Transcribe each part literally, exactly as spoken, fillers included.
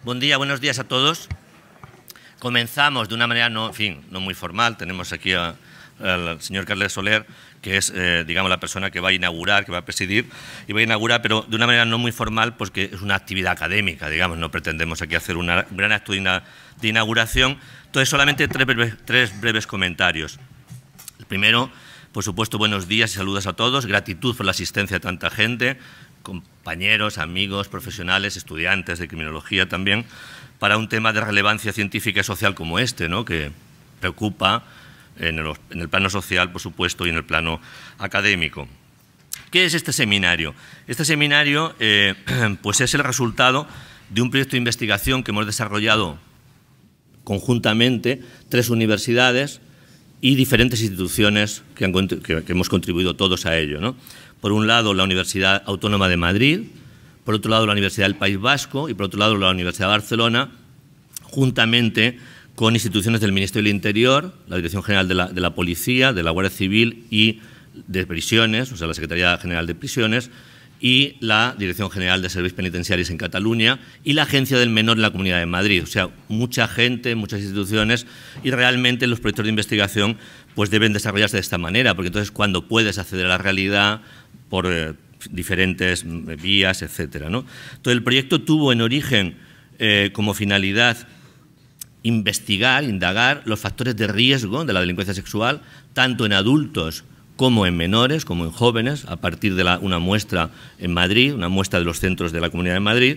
Buen día, buenos días a todos. Comenzamos de una manera, no, en fin, no muy formal. Tenemos aquí a, al señor Carles Soler, que es, eh, digamos, la persona que va a inaugurar, que va a presidir, y va a inaugurar, pero de una manera no muy formal, pues que es una actividad académica, digamos, no pretendemos aquí hacer una, un gran acto de, ina, de inauguración. Entonces, solamente tres breves, tres breves comentarios. El primero, por supuesto, buenos días y saludos a todos, gratitud por la asistencia de tanta gente, compañeros, amigos, profesionales, estudiantes de criminología también, para un tema de relevancia científica y social como este, ¿no?, que preocupa en el, en el plano social, por supuesto, y en el plano académico. ¿Qué es este seminario? Este seminario eh, pues es el resultado de un proyecto de investigación que hemos desarrollado conjuntamente tres universidades y diferentes instituciones que, han, que, que hemos contribuido todos a ello, ¿no? Por un lado, la Universidad Autónoma de Madrid, por otro lado, la Universidad del País Vasco y, por otro lado, la Universidad de Barcelona, juntamente con instituciones del Ministerio del Interior, la Dirección General de la, de la Policía, de la Guardia Civil y de Prisiones, o sea, la Secretaría General de Prisiones, y la Dirección General de Servicios Penitenciarios en Cataluña y la Agencia del Menor en la Comunidad de Madrid. O sea, mucha gente, muchas instituciones, y realmente los proyectos de investigación pues deben desarrollarse de esta manera, porque entonces cuando puedes acceder a la realidad por eh, diferentes vías, etcétera, ¿no? Entonces, el proyecto tuvo en origen eh, como finalidad investigar, indagar los factores de riesgo de la delincuencia sexual, tanto en adultos como en menores, como en jóvenes, a partir de la, una muestra en Madrid, una muestra de los centros de la Comunidad de Madrid,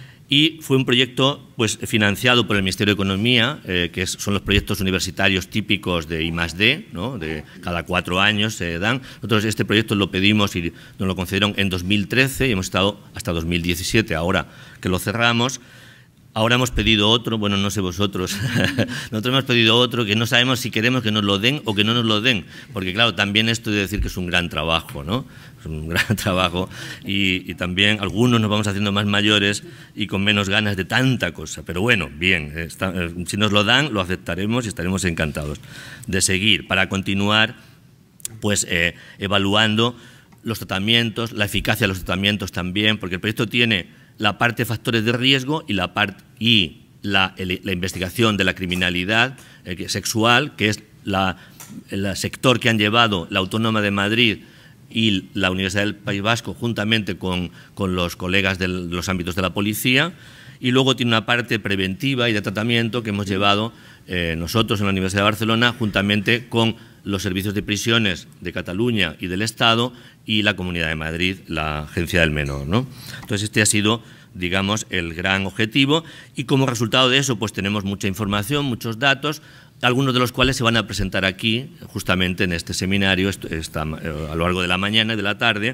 y fue un proyecto pues, financiado por el Ministerio de Economía, eh, que es, son los proyectos universitarios típicos de I más D, ¿no?, de cada cuatro años se dan. Nosotros este proyecto lo pedimos y nos lo concedieron en dos mil trece y hemos estado hasta dos mil diecisiete, ahora que lo cerramos. Ahora hemos pedido otro, bueno, no sé vosotros, nosotros hemos pedido otro que no sabemos si queremos que nos lo den o que no nos lo den, porque claro, también esto de decir que es un gran trabajo, ¿no? Es un gran trabajo y, y también algunos nos vamos haciendo más mayores y con menos ganas de tanta cosa, pero bueno, bien, está, si nos lo dan lo aceptaremos y estaremos encantados de seguir para continuar pues eh, evaluando los tratamientos, la eficacia de los tratamientos también, porque el proyecto tiene la parte de factores de riesgo y la, part, y la, el, la investigación de la criminalidad eh, sexual, que es la, el sector que han llevado la Autónoma de Madrid y la Universidad del País Vasco, juntamente con, con los colegas de los ámbitos de la policía, y luego tiene una parte preventiva y de tratamiento que hemos llevado eh, nosotros en la Universidad de Barcelona, juntamente con los servicios de prisiones de Cataluña y del Estado y la Comunidad de Madrid, la Agencia del Menor, ¿no? Entonces, este ha sido, digamos, el gran objetivo y como resultado de eso, pues tenemos mucha información, muchos datos, algunos de los cuales se van a presentar aquí, justamente en este seminario, esta, a lo largo de la mañana y de la tarde,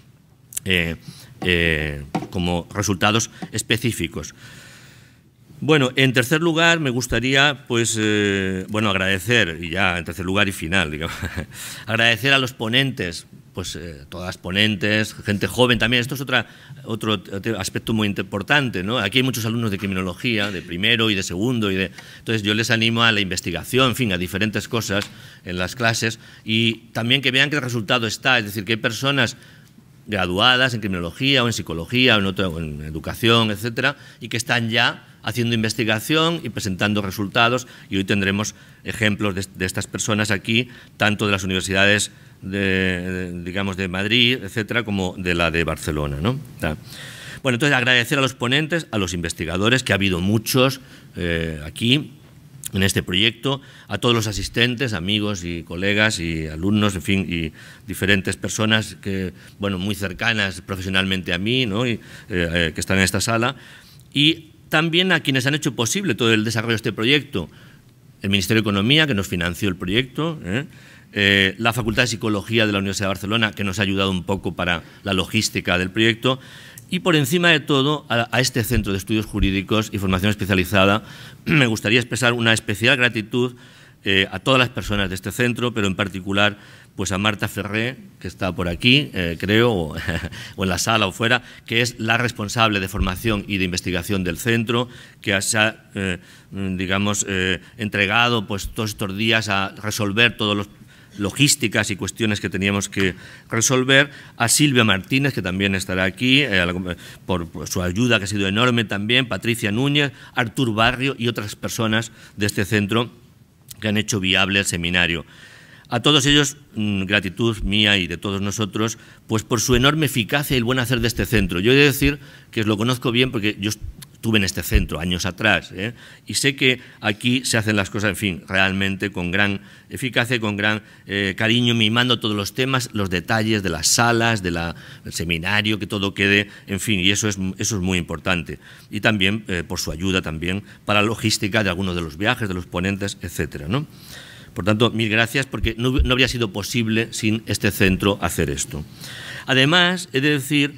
eh, eh, como resultados específicos. Bueno, en tercer lugar me gustaría, pues, eh, bueno, agradecer, y ya en tercer lugar y final, digamos, agradecer a los ponentes, pues eh, todas las ponentes, gente joven también. Esto es otra, otro, otro aspecto muy importante, ¿no? Aquí hay muchos alumnos de criminología, de primero y de segundo, y de, entonces yo les animo a la investigación, en fin, a diferentes cosas en las clases, y también que vean que el resultado está, es decir, que hay personas graduadas en criminología o en psicología o en, otra, o en educación, etcétera, y que están ya haciendo investigación y presentando resultados, y hoy tendremos ejemplos de, de estas personas aquí, tanto de las universidades de, de, digamos, de Madrid, etcétera, como de la de Barcelona, ¿no? Bueno, entonces agradecer a los ponentes, a los investigadores, que ha habido muchos eh, aquí en este proyecto, a todos los asistentes, amigos y colegas y alumnos, en fin, y diferentes personas que, bueno, muy cercanas profesionalmente a mí, ¿no?, y, eh, eh, que están en esta sala, y también a quienes han hecho posible todo el desarrollo de este proyecto, el Ministerio de Economía, que nos financió el proyecto, ¿eh? Eh, la Facultad de Psicología de la Universidad de Barcelona, que nos ha ayudado un poco para la logística del proyecto, y por encima de todo a, a este Centro de Estudios Jurídicos y Formación Especializada me gustaría expresar una especial gratitud eh, a todas las personas de este centro, pero en particular pues a Marta Ferré, que está por aquí, eh, creo, o, o en la sala o fuera, que es la responsable de formación y de investigación del centro, que se ha, eh, digamos, eh, entregado pues, todos estos días a resolver todos los logísticas y cuestiones que teníamos que resolver, a Silvia Martínez, que también estará aquí, eh, por, por su ayuda, que ha sido enorme también, Patricia Núñez, Artur Barrio y otras personas de este centro que han hecho viable el seminario. A todos ellos, gratitud mía y de todos nosotros, pues por su enorme eficacia y el buen hacer de este centro. Yo he de decir que lo conozco bien porque yo estuve en este centro años atrás, ¿eh? Y sé que aquí se hacen las cosas, en fin, realmente con gran eficacia y con gran eh, cariño, mimando todos los temas, los detalles de las salas, de la, del seminario, que todo quede, en fin, y eso es, eso es muy importante. Y también eh, por su ayuda también para la logística de algunos de los viajes, de los ponentes, etcétera, ¿no? Por tanto, mil gracias, porque no, no habría sido posible sin este centro hacer esto. Además, he de decir,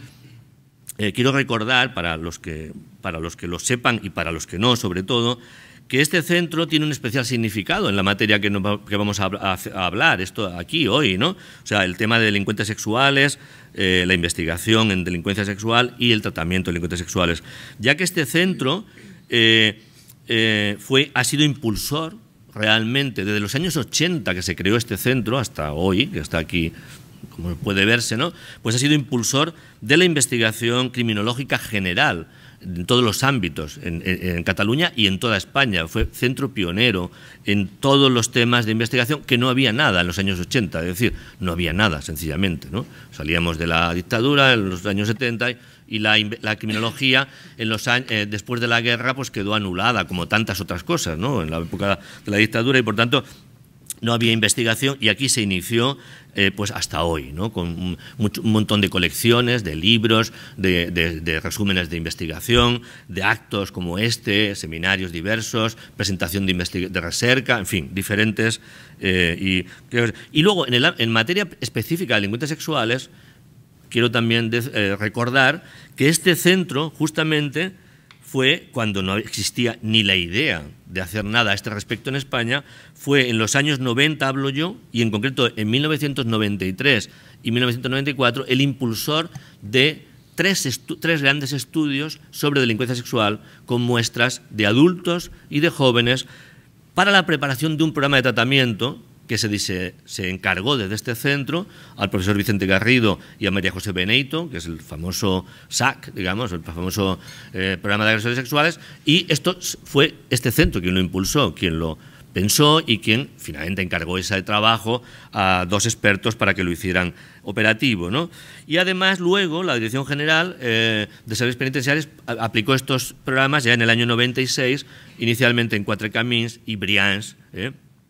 eh, quiero recordar, para los, que, para los que lo sepan y para los que no, sobre todo, que este centro tiene un especial significado en la materia que, no, que vamos a, a, a hablar, esto aquí, hoy, ¿no? O sea, el tema de delincuentes sexuales, eh, la investigación en delincuencia sexual y el tratamiento de delincuentes sexuales. Ya que este centro eh, eh, fue, ha sido impulsor realmente, desde los años ochenta que se creó este centro hasta hoy, que está aquí, como puede verse, ¿no? Pues ha sido impulsor de la investigación criminológica general, en todos los ámbitos, en, en, en Cataluña y en toda España. Fue centro pionero en todos los temas de investigación, que no había nada en los años ochenta, es decir, no había nada, sencillamente, ¿no? Salíamos de la dictadura en los años setenta y la, la criminología en los años, eh, después de la guerra pues quedó anulada, como tantas otras cosas, ¿no? En la época de la dictadura, y por tanto no había investigación, y aquí se inició eh, pues hasta hoy, ¿no? Con un, mucho, un montón de colecciones, de libros, de, de, de resúmenes de investigación, de actos como este, seminarios diversos, presentación de, de recerca, en fin, diferentes. Eh, y, y luego, en, el, en materia específica de delincuentes sexuales, quiero también de, eh, recordar que este centro justamente fue, cuando no existía ni la idea de hacer nada a este respecto en España, fue en los años noventa, hablo yo, y en concreto en mil novecientos noventa y tres y mil novecientos noventa y cuatro, el impulsor de tres, tres grandes estudios sobre delincuencia sexual con muestras de adultos y de jóvenes para la preparación de un programa de tratamiento que se, dice, se encargó desde este centro al profesor Vicente Garrido y a María José Beneito, que es el famoso S A C, digamos, el famoso eh, programa de agresores sexuales, y esto fue este centro quien lo impulsó, quien lo pensó y quien finalmente encargó ese trabajo a dos expertos para que lo hicieran operativo, ¿no? Y además luego la Dirección General eh, de Servicios Penitenciarios aplicó estos programas ya en el año noventa y seis, inicialmente en Quatre Camins y Brians, ¿eh?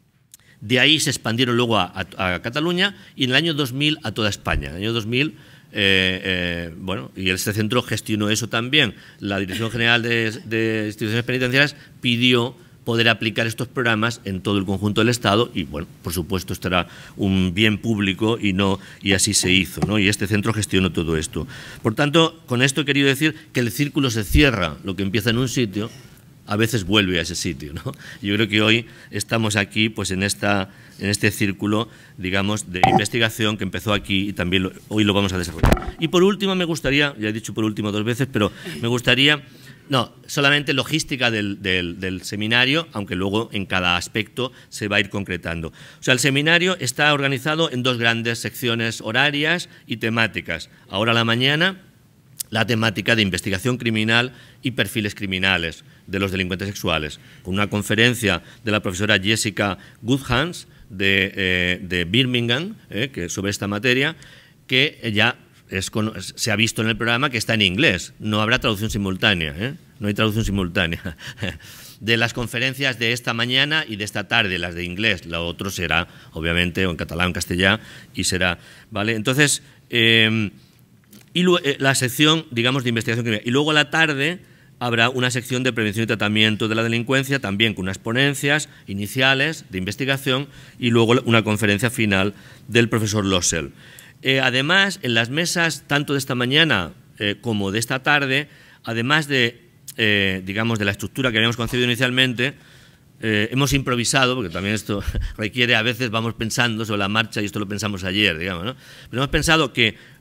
De ahí se expandieron luego a, a, a Cataluña y en el año dos mil a toda España. En el año dos mil, eh, eh, bueno, y este centro gestionó eso también. La Dirección General de, de Instituciones Penitenciarias pidió poder aplicar estos programas en todo el conjunto del Estado y, bueno, por supuesto, esto era un bien público y, no, y así se hizo, ¿no? Y este centro gestionó todo esto. Por tanto, con esto he querido decir que el círculo se cierra, lo que empieza en un sitio a veces vuelve a ese sitio, ¿no? Yo creo que hoy estamos aquí pues en, esta, en este círculo, digamos, de investigación que empezó aquí y también lo, hoy lo vamos a desarrollar. Y por último me gustaría, ya he dicho por último dos veces, pero me gustaría, no, solamente logística del, del, del seminario, aunque luego en cada aspecto se va a ir concretando. O sea, el seminario está organizado en dos grandes secciones horarias y temáticas. Ahora a la mañana, la temática de investigación criminal y perfiles criminales de los delincuentes sexuales, con una conferencia de la profesora Jessica Goodhans de, eh, de Birmingham, eh, que sobre esta materia, que ya es, se ha visto en el programa que está en inglés, no habrá traducción simultánea, ¿eh? No hay traducción simultánea. De las conferencias de esta mañana y de esta tarde, las de inglés, lo otro será, obviamente, o en catalán o en castellano, y será, ¿vale? Entonces, eh, y eh, la sección, digamos, de investigación criminal. Y luego a la tarde habrá una sección de prevención y tratamiento de la delincuencia, también con unas ponencias iniciales de investigación y luego una conferencia final del profesor Lossell. Eh, además, en las mesas, tanto de esta mañana eh, como de esta tarde, además de, eh, digamos, de la estructura que habíamos concebido inicialmente, eh, hemos improvisado, porque también esto requiere, a veces vamos pensando sobre la marcha y esto lo pensamos ayer, digamos, ¿no? Pero hemos pensado que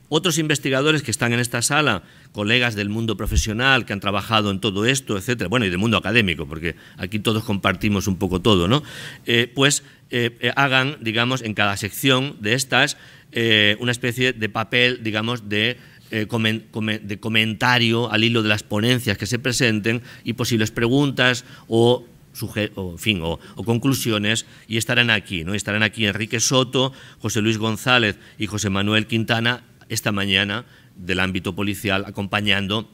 Otros investigadores que están en esta sala, colegas del mundo profesional que han trabajado en todo esto, etcétera, bueno, y del mundo académico, porque aquí todos compartimos un poco todo, ¿no? Eh, pues eh, eh, hagan, digamos, en cada sección de estas eh, una especie de papel, digamos, de, eh, comen, comen, de comentario al hilo de las ponencias que se presenten y posibles preguntas o O, en fin, o, o conclusiones, y estarán aquí, ¿no? Estarán aquí Enrique Soto, José Luis González y José Manuel Quintana esta mañana del ámbito policial, acompañando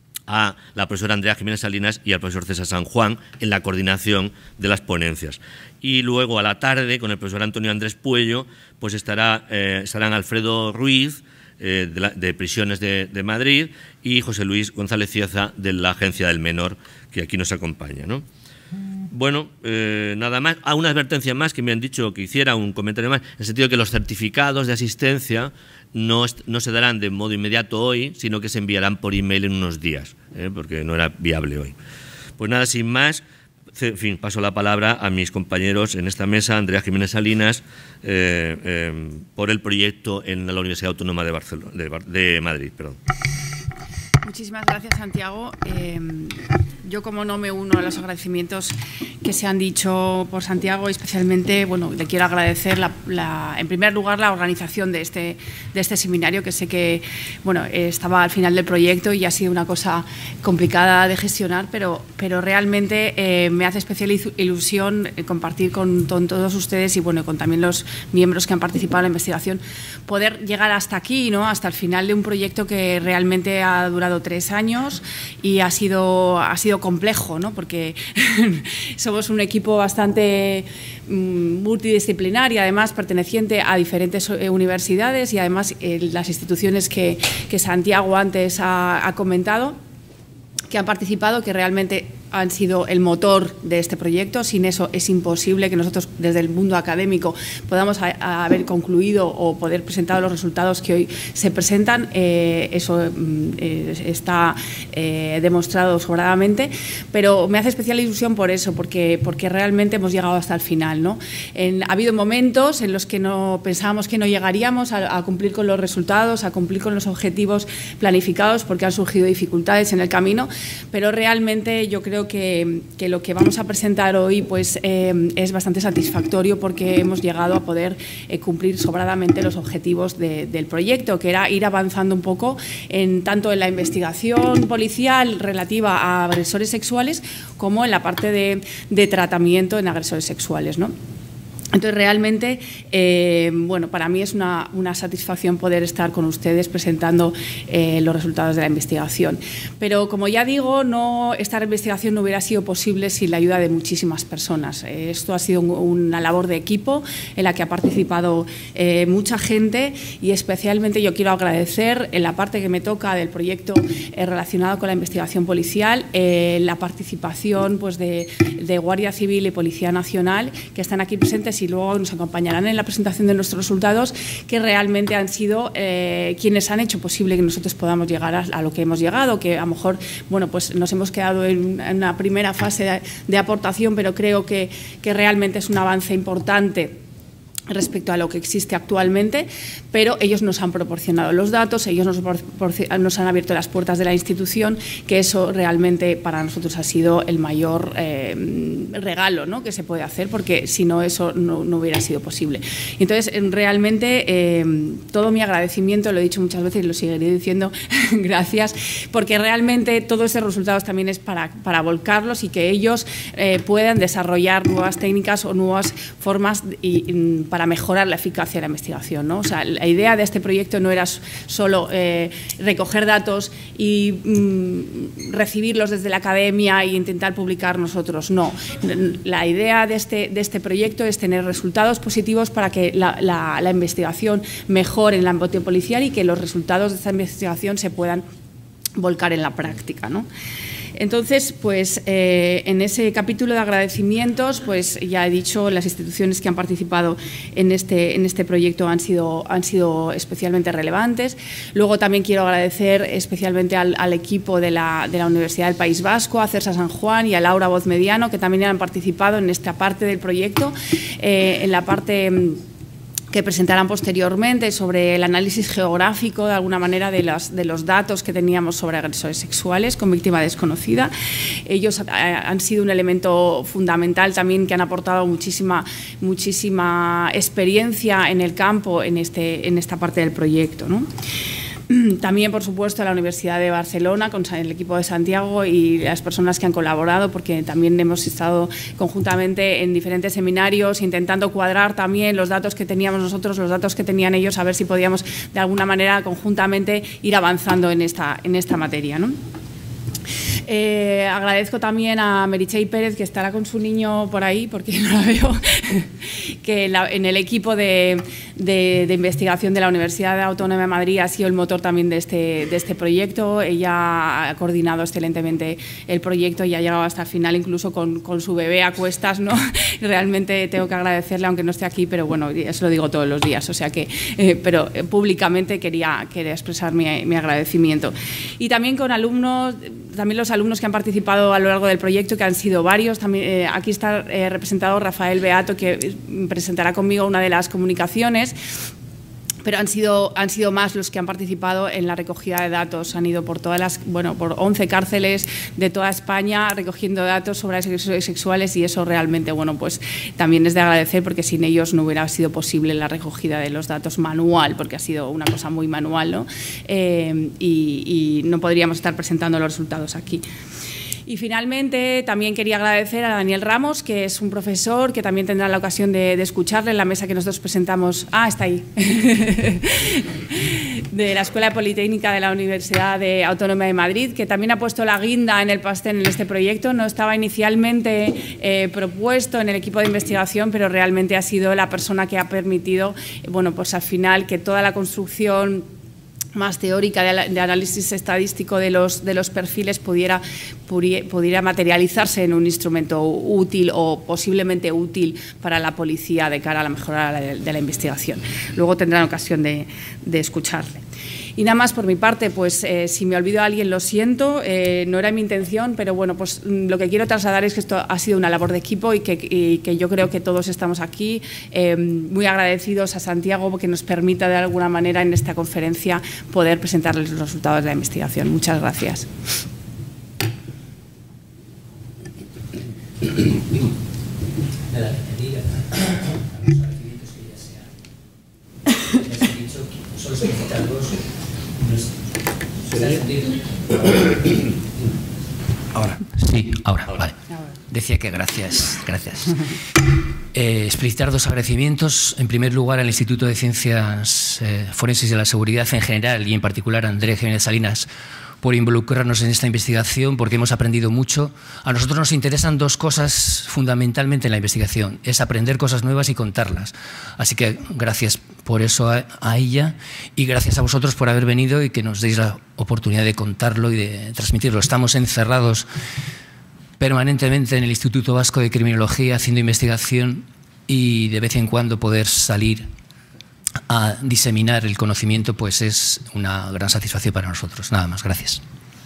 a la profesora Andrea Jiménez Salinas y al profesor César San Juan en la coordinación de las ponencias. Y luego a la tarde, con el profesor Antonio Andrés Puello, pues estará, eh, estarán Alfredo Ruiz, eh, de, la, de Prisiones de, de Madrid, y José Luis González Cieza, de la Agencia del Menor, que aquí nos acompaña, ¿no? Bueno, eh, nada más. Ah, una advertencia más que me han dicho que hiciera, un comentario más, en el sentido de que los certificados de asistencia no, no se darán de modo inmediato hoy, sino que se enviarán por email en unos días, ¿eh? Porque no era viable hoy. Pues nada, sin más, en fin, paso la palabra a mis compañeros en esta mesa, Andrea Jiménez Salinas, eh, eh, por el proyecto en la Universidad Autónoma de, Barcelona, de, de Madrid. Perdón. Muchísimas gracias, Santiago. Eh, yo, como no, me uno a los agradecimientos que se han dicho por Santiago, y especialmente, bueno, le quiero agradecer, la, la, en primer lugar, la organización de este, de este seminario, que sé que, bueno, estaba al final del proyecto y ha sido una cosa complicada de gestionar, pero, pero realmente eh, me hace especial ilusión compartir con, con todos ustedes y, bueno, con también los miembros que han participado en la investigación, poder llegar hasta aquí, ¿no? Hasta el final de un proyecto que realmente ha durado tres años y ha sido, ha sido complejo, ¿no? Porque somos un equipo bastante mm, multidisciplinar y además perteneciente a diferentes eh, universidades y además eh, las instituciones que, que Santiago antes ha, ha comentado, que han participado, que realmente han sido el motor de este proyecto. Sin eso es imposible que nosotros desde el mundo académico podamos a, a haber concluido o poder presentar los resultados que hoy se presentan. Eh, eso eh, está eh, demostrado sobradamente, pero me hace especial ilusión por eso, porque, porque realmente hemos llegado hasta el final, ¿no? En, ha habido momentos en los que no pensábamos que no llegaríamos a, a cumplir con los resultados, a cumplir con los objetivos planificados, porque han surgido dificultades en el camino, pero realmente yo creo Que, que lo que vamos a presentar hoy pues, eh, es bastante satisfactorio, porque hemos llegado a poder eh, cumplir sobradamente los objetivos de, del proyecto, que era ir avanzando un poco en, tanto en la investigación policial relativa a agresores sexuales como en la parte de, de tratamiento en agresores sexuales, ¿no? Entonces, realmente, eh, bueno, para mí es una, una satisfacción poder estar con ustedes presentando eh, los resultados de la investigación. Pero, como ya digo, no, esta investigación no hubiera sido posible sin la ayuda de muchísimas personas. Eh, esto ha sido un, una labor de equipo en la que ha participado eh, mucha gente, y especialmente yo quiero agradecer en la parte que me toca del proyecto eh, relacionado con la investigación policial, eh, la participación pues, de, de Guardia Civil y Policía Nacional, que están aquí presentes y luego nos acompañarán en la presentación de nuestros resultados, que realmente han sido eh, quienes han hecho posible que nosotros podamos llegar a, a lo que hemos llegado, que a lo mejor, bueno, pues nos hemos quedado en, en una primera fase de, de aportación, pero creo que, que realmente es un avance importante respecto a lo que existe actualmente, pero ellos nos han proporcionado los datos, ellos nos, nos han abierto las puertas de la institución, que eso realmente para nosotros ha sido el mayor eh, regalo, ¿no?, que se puede hacer, porque si no eso no, no hubiera sido posible. Entonces, realmente eh, todo mi agradecimiento, lo he dicho muchas veces y lo seguiré diciendo, gracias, porque realmente todos estos resultados también es para, para volcarlos y que ellos eh, puedan desarrollar nuevas técnicas o nuevas formas y, y, para mejorar la eficacia de la investigación, ¿no? O sea, la idea de este proyecto no era solo eh, recoger datos y mm, recibirlos desde la academia e intentar publicar nosotros, no. La idea de este, de este proyecto es tener resultados positivos para que la, la, la investigación mejore en el ámbito policial y que los resultados de esta investigación se puedan volcar en la práctica, ¿no? Entonces, pues eh, en ese capítulo de agradecimientos, pues ya he dicho, las instituciones que han participado en este, en este proyecto han sido, han sido especialmente relevantes. Luego también quiero agradecer especialmente al, al equipo de la, de la Universidad del País Vasco, a César San Juan y a Laura Voz Mediano, que también han participado en esta parte del proyecto, eh, en la parte que presentaran posteriormente sobre el análisis geográfico, de alguna manera, de, las, de los datos que teníamos sobre agresores sexuales con víctima desconocida. Ellos han sido un elemento fundamental también, que han aportado muchísima, muchísima experiencia en el campo en, este, en esta parte del proyecto, ¿no? También, por supuesto, la Universidad de Barcelona, con el equipo de Santiago y las personas que han colaborado, porque también hemos estado conjuntamente en diferentes seminarios intentando cuadrar también los datos que teníamos nosotros, los datos que tenían ellos, a ver si podíamos de alguna manera conjuntamente ir avanzando en esta, en esta materia, ¿no? Eh, agradezco también a Meritxell Pérez, que estará con su niño por ahí, porque no la veo, que la, en el equipo de, de, de investigación de la Universidad Autónoma de Madrid ha sido el motor también de este, de este proyecto. Ella ha coordinado excelentemente el proyecto y ha llegado hasta el final, incluso con, con su bebé a cuestas, ¿no? Realmente tengo que agradecerle, aunque no esté aquí, pero bueno, eso lo digo todos los días, o sea que, eh, pero eh, públicamente quería, quería expresar mi, mi agradecimiento. Y también con alumnos, también los alumnos que han participado a lo largo del proyecto, que han sido varios. También, eh, aquí está eh, representado Rafael Beato, que presentará conmigo una de las comunicaciones, pero han sido, han sido más los que han participado en la recogida de datos. Han ido por todas las, bueno, por once cárceles de toda España recogiendo datos sobre agresores sexuales, y eso realmente, bueno, pues también es de agradecer, porque sin ellos no hubiera sido posible la recogida de los datos manual, porque ha sido una cosa muy manual, ¿no? Eh, y, y no podríamos estar presentando los resultados aquí. Y finalmente también quería agradecer a Daniel Ramos, que es un profesor que también tendrá la ocasión de, de escucharle en la mesa que nosotros presentamos. Ah, está ahí. De la Escuela Politécnica de la Universidad de Autónoma de Madrid, que también ha puesto la guinda en el pastel en este proyecto. No estaba inicialmente eh, propuesto en el equipo de investigación, pero realmente ha sido la persona que ha permitido, bueno, pues al final que toda la construcción más teórica de, de análisis estadístico de los, de los perfiles pudiera, pudiera materializarse en un instrumento útil o posiblemente útil para la policía de cara a la mejora de, de la investigación. Luego tendrán ocasión de, de escucharle. Y nada más por mi parte, pues eh, si me olvido a alguien lo siento, eh, no era mi intención, pero bueno, pues lo que quiero trasladar es que esto ha sido una labor de equipo y que, y que yo creo que todos estamos aquí eh, muy agradecidos a Santiago porque nos permita de alguna manera en esta conferencia poder presentarles los resultados de la investigación. Muchas gracias. Nada, que diga, los agradecimientos que ya se han, ya se han dicho, solo solicitarlos. Ahora, sí, ahora, vale. Decía que gracias, gracias. Eh, explicitar dos agradecimientos. En primer lugar, al Instituto de Ciencias eh, Forenses y de la Seguridad en general, y en particular a Andrés Jiménez Salinas, por involucrarnos en esta investigación, porque hemos aprendido mucho. A nosotros nos interesan dos cosas fundamentalmente en la investigación, es aprender cosas nuevas y contarlas. Así que gracias por eso a, a ella, y gracias a vosotros por haber venido y que nos deis la oportunidad de contarlo y de transmitirlo. Estamos encerrados permanentemente en el Instituto Vasco de Criminología haciendo investigación, y de vez en cuando poder salir a diseminar el conocimiento pues es una gran satisfacción para nosotros. Nada más, gracias.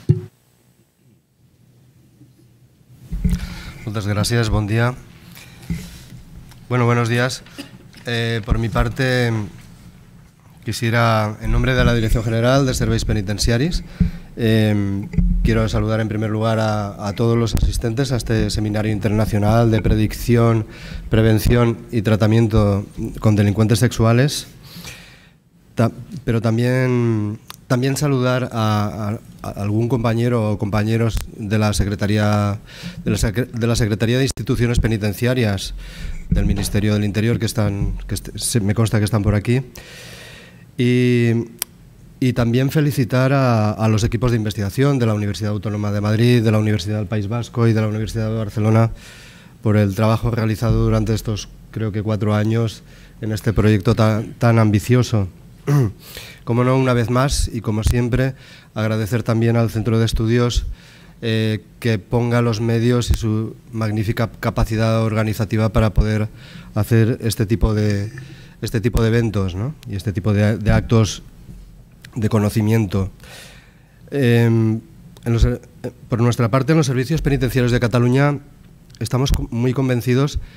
Muchas gracias, buen día. Bueno, buenos días. Eh, por mi parte, quisiera, en nombre de la Dirección General de Serveis Penitenciaris, eh, quiero saludar en primer lugar a, a todos los asistentes a este seminario internacional de predicción, prevención y tratamiento con delincuentes sexuales. Ta, pero también, también saludar a, a, a algún compañero o compañeros de la Secretaría de la, de la Secretaría de Instituciones Penitenciarias del Ministerio del Interior, que están, que est me consta que están por aquí. Y, y también felicitar a, a los equipos de investigación de la Universidad Autónoma de Madrid, de la Universidad del País Vasco y de la Universidad de Barcelona por el trabajo realizado durante estos, creo que cuatro años, en este proyecto tan, tan ambicioso. Como no, una vez más, y como siempre, agradecer también al Centro de Estudios eh, que ponga los medios y su magnífica capacidad organizativa para poder hacer este tipo de, este tipo de eventos, ¿no? Y este tipo de, de actos de conocimiento. Eh, en los, eh, por nuestra parte, en los servicios penitenciarios de Cataluña estamos muy convencidos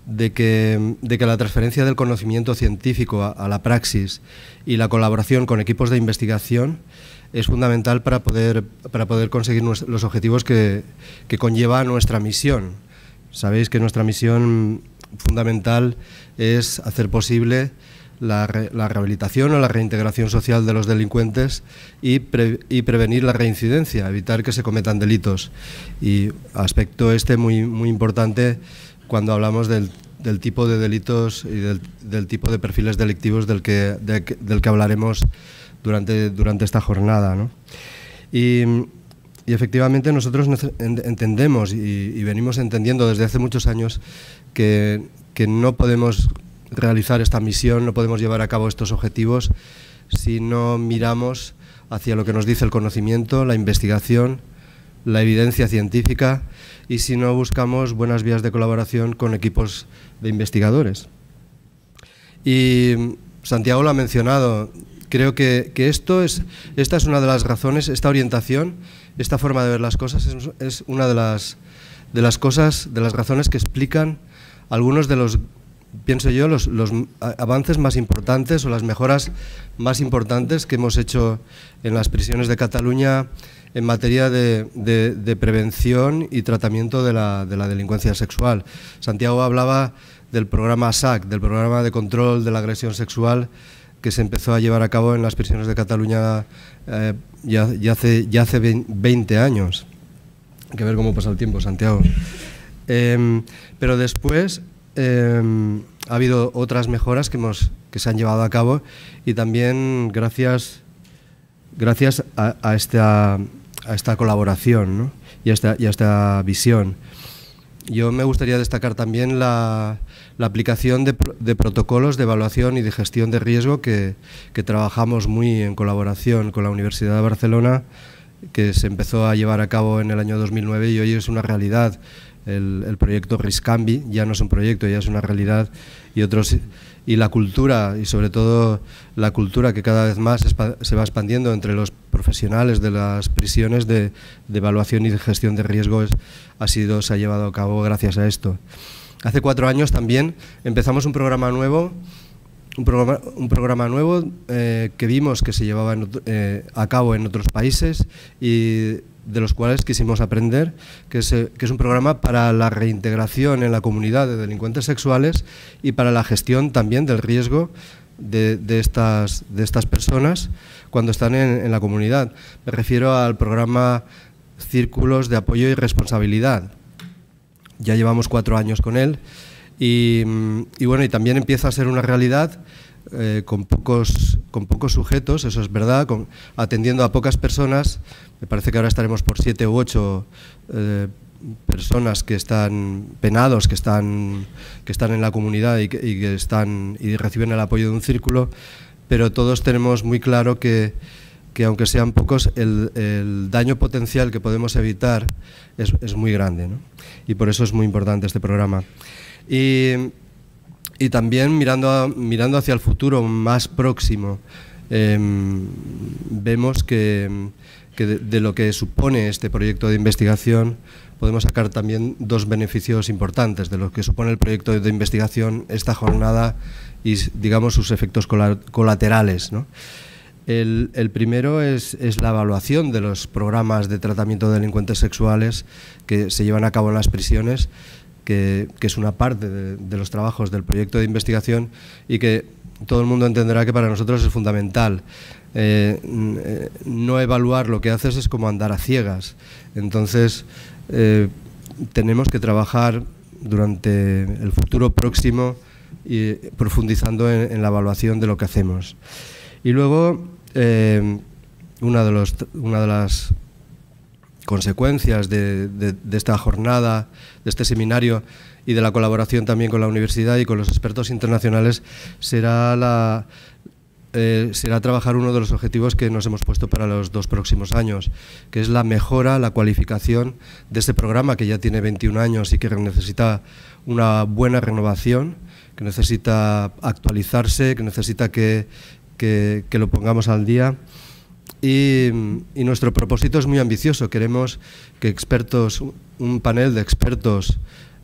de que, de que la transferencia del conocimiento científico a, a la praxis y la colaboración con equipos de investigación es fundamental para poder, para poder conseguir los objetivos que, que conlleva nuestra misión. Sabéis que nuestra misión fundamental es hacer posible la, re, la rehabilitación o la reintegración social de los delincuentes y, pre, y prevenir la reincidencia, evitar que se cometan delitos. Y aspecto este muy, muy importante cuando hablamos del, del tipo de delitos y del, del tipo de perfiles delictivos del que, de, del que hablaremos durante, durante esta jornada, ¿no? Y, y efectivamente nosotros entendemos y, y venimos entendiendo desde hace muchos años que, que no podemos realizar esta misión, no podemos llevar a cabo estos objetivos si no miramos hacia lo que nos dice el conocimiento, la investigación, la evidencia científica y si no buscamos buenas vías de colaboración con equipos de investigadores. Y Santiago lo ha mencionado, creo que, que esto es, esta es una de las razones, esta orientación, esta forma de ver las cosas es, es una de las, de las cosas, de las razones que explican algunos de los, pienso yo, los, los avances más importantes o las mejoras más importantes que hemos hecho en las prisiones de Cataluña en materia de, de, de prevención y tratamiento de la, de la delincuencia sexual. Santiago hablaba del programa S A C, del programa de control de la agresión sexual que se empezó a llevar a cabo en las prisiones de Cataluña eh, ya, ya, hace, ya hace veinte años. Hay que ver cómo pasa el tiempo, Santiago. Eh, pero después eh, ha habido otras mejoras que, hemos, que se han llevado a cabo y también gracias, gracias a, a, esta, a esta colaboración, ¿no? y, a esta, y a esta visión. Yo me gustaría destacar también la, la aplicación de, de protocolos de evaluación y de gestión de riesgo que, que trabajamos muy en colaboración con la Universidad de Barcelona, que se empezó a llevar a cabo en el año dos mil nueve y hoy es una realidad. El, el proyecto Riscambi ya no es un proyecto, ya es una realidad y otros y la cultura y sobre todo la cultura que cada vez más se va expandiendo entre los profesionales de las prisiones de, de evaluación y de gestión de riesgos ha sido, se ha llevado a cabo gracias a esto. Hace cuatro años también empezamos un programa nuevo, un programa, un programa nuevo eh, que vimos que se llevaba en, eh, a cabo en otros países y de los cuales quisimos aprender, que es, que es un programa para la reintegración en la comunidad de delincuentes sexuales y para la gestión también del riesgo de, de, estas, de estas personas cuando están en, en la comunidad. Me refiero al programa Círculos de Apoyo y Responsabilidad. Ya llevamos cuatro años con él y, y bueno, y también empieza a ser una realidad eh, con, pocos, con pocos sujetos, eso es verdad, con, atendiendo a pocas personas. Me parece que ahora estaremos por siete u ocho eh, personas que están penados, que están, que están en la comunidad y que, y que están, y reciben el apoyo de un círculo, pero todos tenemos muy claro que, que aunque sean pocos, el, el daño potencial que podemos evitar es, es muy grande, ¿no? Y por eso es muy importante este programa. Y, y también mirando, a, mirando hacia el futuro más próximo, eh, vemos que, que de, de lo que supone este proyecto de investigación podemos sacar también dos beneficios importantes de lo que supone el proyecto de investigación, esta jornada y, digamos, sus efectos colaterales, ¿no? El, el primero es, es la evaluación de los programas de tratamiento de delincuentes sexuales que se llevan a cabo en las prisiones, que, que es una parte de, de los trabajos del proyecto de investigación y que todo el mundo entenderá que para nosotros es fundamental. Eh, no evaluar lo que haces es como andar a ciegas. Entonces, eh, tenemos que trabajar durante el futuro próximo y profundizando en, en la evaluación de lo que hacemos. Y luego, eh, una, de los, una de las consecuencias de, de, de esta jornada, de este seminario y de la colaboración también con la universidad y con los expertos internacionales será, la, eh, será trabajar uno de los objetivos que nos hemos puesto para los dos próximos años, que es la mejora, la cualificación de este programa que ya tiene veintiún años y que necesita una buena renovación, que necesita actualizarse, que necesita que Que, que lo pongamos al día y, y nuestro propósito es muy ambicioso. Queremos que expertos, un panel de expertos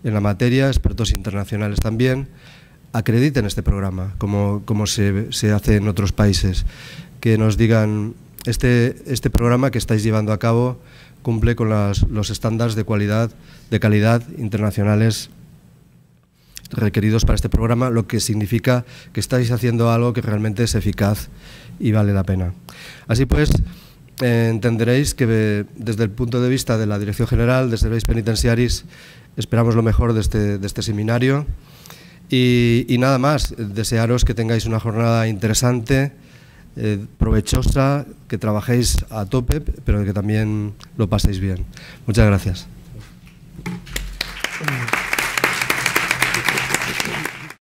en la materia, expertos internacionales también, acrediten este programa, como, como se, se hace en otros países, que nos digan, este, este programa que estáis llevando a cabo cumple con las, los estándares de cualidad, de calidad internacionales requeridos para este programa, lo que significa que estáis haciendo algo que realmente es eficaz y vale la pena. Así pues, eh, entenderéis que desde el punto de vista de la Dirección General de Serveis Penitenciaris esperamos lo mejor de este, de este seminario y, y nada más, desearos que tengáis una jornada interesante, eh, provechosa, que trabajéis a tope, pero que también lo paséis bien. Muchas gracias.